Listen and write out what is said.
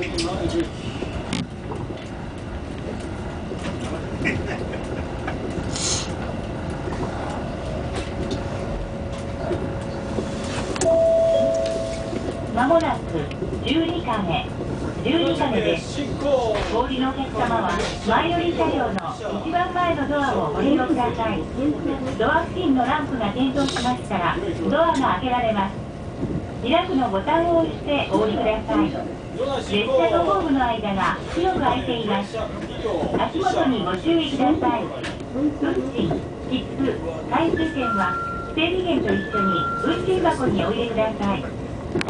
まもなく12カメです。お降りのお客様は前寄り車両の一番前のドアをご利用ください。ドア付近のランプが点灯しましたらドアが開けられます。開くのボタンを押してお降りください。列車とホームの間が広く空いています。足元にご注意ください。運賃、切符、回数券は整理券と一緒に運賃箱にお入れください。